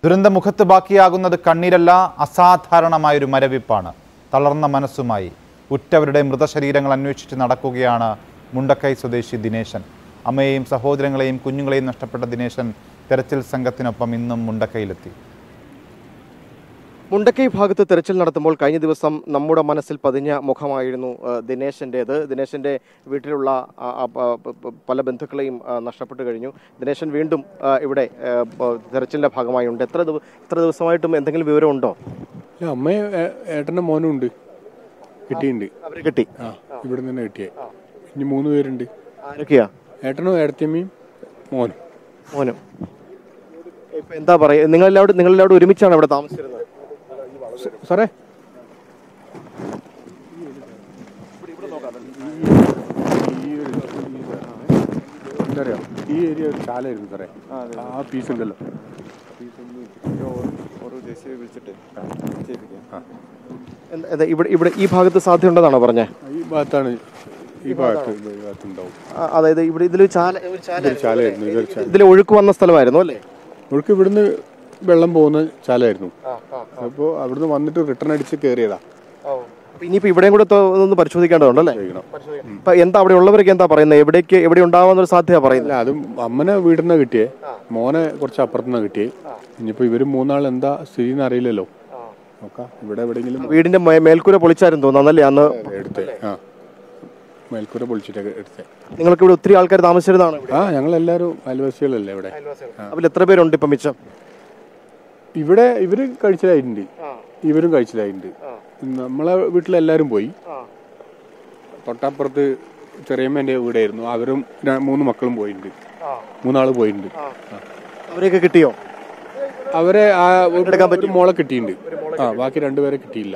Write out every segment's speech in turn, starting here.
ദുരന്തമുഖത്ത് ബാക്കിയാകുന്നത് കണ്ണീരല്ല, അസാധാരണമായൊരു മരവിപ്പാണ്. തളർന്ന മനസ്സുമായി ഉറ്റവരുടെ മൃതശരീരങ്ങൾ അന്വേഷിച്ച് നടക്കുകയാണ് മുണ്ടക്കൈ സ്വദേശി ദിനേശൻ. അമ്മയെയും സഹോദരങ്ങളെയും കുഞ്ഞുങ്ങളെയും നഷ്ടപ്പെട്ട ദിനേശൻ തെരച്ചിൽ സംഘത്തിനൊപ്പം ഇന്നും മുണ്ടക്കൈയിലെത്തി. മുണ്ടക്കൈ ഭാഗത്ത് തെരച്ചിൽ നടത്തുമ്പോൾ കഴിഞ്ഞ ദിവസം നമ്മുടെ മനസ്സിൽ പതിഞ്ഞ മുഖമായിരുന്നു ദിനേശൻ്റേത്. ദിനേശൻ്റെ വീട്ടിലുള്ള പല ബന്ധുക്കളെയും നഷ്ടപ്പെട്ടു കഴിഞ്ഞു. ദിനേശൻ വീണ്ടും ഇവിടെ തെരച്ചിലിൻ്റെ ഭാഗമായുണ്ട്. എത്ര ദിവസമായിട്ടും എന്തെങ്കിലും വിവരമുണ്ടോ? അമ്മയും ഏട്ടൻ്റെ മോനും ഉണ്ട്, കിട്ടിയിട്ടുണ്ട്. അവർ കിട്ടി? ഇവിടെ നിന്ന് കിട്ടിയേ. ഇനി 3 പേരുണ്ട്. ആരൊക്കെയാ? ഏട്ടനും ഏടത്തിയമ്മയും മോനും. ഇപ്പം എന്താ പറയുക, നിങ്ങളെല്ലാവരും ഒരുമിച്ചാണ് ഇവിടെ താമസിച്ചിരുന്നത്? സാറേ, എന്തറിയാം, ഈ ഏരിയ ഒരു ചാലായിരുന്നു സാറേ. ആ പീസ് ഉണ്ടല്ലോ, ഇവിടെ ഈ ഭാഗത്ത് സാധ്യത ഉണ്ടെന്നാണോ പറഞ്ഞേ? ഈ ഭാഗത്താണ്, ഈ ഭാഗത്തുണ്ടാവും. അതായത് ഇവിടെ ഇതിൽ ചാലായിരുന്നു. ഇതിൽ ഒഴുക്ക് വന്ന സ്ഥലമായിരുന്നു അല്ലേ? ഒഴുക്ക് ഇവിടുന്ന് വെള്ളം പോകുന്ന ചാലായിരുന്നു. അപ്പോൾ അവിടുന്ന് വന്നിട്ട് റിട്ടേൺ അടിച്ച് കയറിയതാ. ഇനിയിപ്പോ ഇവിടെയും കൂടെ ഒന്ന് പരിശോധിക്കേണ്ടതുണ്ടല്ലേ? എന്താ അവിടെ ഉള്ളവരൊക്കെ എന്താ പറയുന്നത്? എവിടെ ഉണ്ടാവാന്നൊരു സാധ്യത പറയുന്നില്ല. അതും അമ്മനെ വീട്ടിൽ നിന്ന് കിട്ടിയേ, മോനെ കുറച്ച് അപ്പുറത്തുനിന്ന് കിട്ടിയേ. ഇനിയിപ്പോ ഇവര് 3 ആൾ എന്താ സ്ഥിതി എന്ന് അറിയില്ലല്ലോ. നോക്കാം, ഇവിടെ എവിടെയെങ്കിലും. വീടിന്റെ മേൽക്കൂര പൊളിച്ചായിരുന്നു തോന്നുന്നല്ലേ അന്ന് എടുത്തേ? മേൽക്കൂര പൊളിച്ചിട്ടൊക്കെ എടുത്തേ. നിങ്ങൾക്ക് ഇവിടെ ഒത്തിരി ആൾക്കാർ താമസിച്ചിരുന്നതാണ്? ഞങ്ങളെല്ലാവരും അയൽവാസികളല്ലേ ഇവിടെ. അതിൽ എത്ര പേരുണ്ട് ഇപ്പൊ മിച്ചം? ഇവിടെ ഇവര് കഴിച്ചിലായിട്ടുണ്ട്, ഇവരും കഴിച്ചിലായിട്ടുണ്ട്. നമ്മളെ വീട്ടിലെല്ലാരും പോയി. തൊട്ടപ്പുറത്ത് ചെറിയമ്മേന്റെ വീടായിരുന്നു, അവരും 3 മക്കളും പോയിട്ടുണ്ട്. 3 ആള് പോയിട്ടുണ്ട്. അവരെയൊക്കെ കിട്ടിയോ? അവരെ ഒരു മോളെ കിട്ടിയിട്ടുണ്ട്. ബാക്കി 2 പേരെ കിട്ടിയില്ല.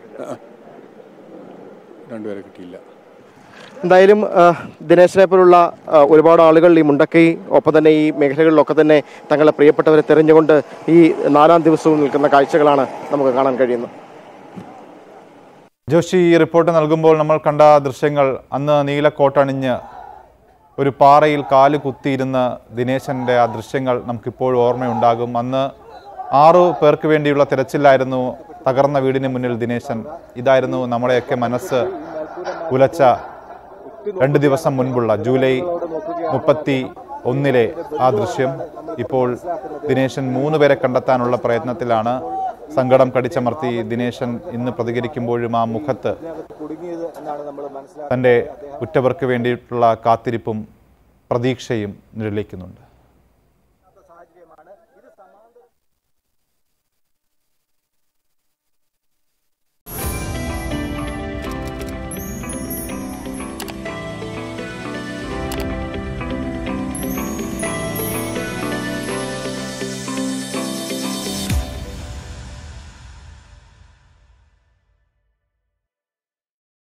2 പേരെ കിട്ടിയില്ല. എന്തായാലും ദിനേശനെ പോലുള്ള ഒരുപാട് ആളുകൾ ഈ മുണ്ടക്കൈ ഒപ്പം തന്നെ ഈ മേഖലകളിലൊക്കെ തന്നെ തങ്ങളുടെ പ്രിയപ്പെട്ടവരെ തെരഞ്ഞുകൊണ്ട് ഈ 4ാം ദിവസവും നിൽക്കുന്ന കാഴ്ചകളാണ് നമുക്ക് കാണാൻ കഴിയുന്നത്. ജോഷി, ഈ റിപ്പോർട്ട് നൽകുമ്പോൾ നമ്മൾ കണ്ട ദൃശ്യങ്ങൾ, അന്ന് നീലക്കോട്ടണിഞ്ഞ് ഒരു പാറയിൽ കാല് കുത്തിയിരുന്ന ദിനേശൻ്റെ ആ ദൃശ്യങ്ങൾ നമുക്കിപ്പോഴും ഓർമ്മയുണ്ടാകും. അന്ന് 6 പേർക്ക് വേണ്ടിയുള്ള തിരച്ചിലായിരുന്നു. തകർന്ന വീടിന് മുന്നിൽ ദിനേശൻ. ഇതായിരുന്നു നമ്മുടെയൊക്കെ മനസ്സ് ഉലച്ച 2 ദിവസം മുൻപുള്ള ജൂലൈ 31 ആ ദൃശ്യം. ഇപ്പോൾ ദിനേശൻ 3 പേരെ കണ്ടെത്താനുള്ള പ്രയത്നത്തിലാണ്. സങ്കടം കടിച്ചമർത്തി ദിനേശൻ ഇന്ന് പ്രതികരിക്കുമ്പോഴും ആ മുഖത്ത് തൻ്റെ ഉറ്റവർക്ക് വേണ്ടിയിട്ടുള്ള കാത്തിരിപ്പും പ്രതീക്ഷയും നിഴലിക്കുന്നുണ്ട്.